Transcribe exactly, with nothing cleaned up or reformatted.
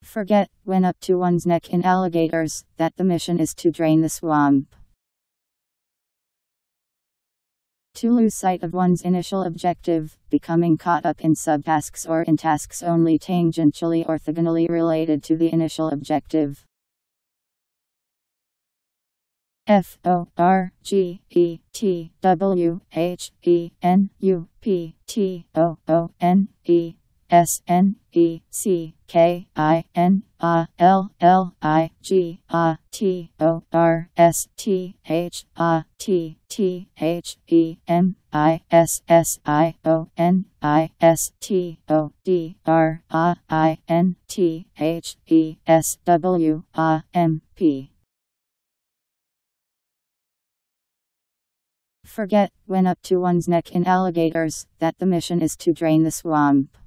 Forget, when up to one's neck in alligators, that the mission is to drain the swamp. To lose sight of one's initial objective, becoming caught up in subtasks or in tasks only tangentially or orthogonally related to the initial objective. F O R G E T W H E N U P T O O N E S N E C K I N A L L I G A T O R S T H A T T H E M I S S I O N I S T O D R A I N T H E S W A M P. Forget, when up to one's neck in alligators, that the mission is to drain the swamp.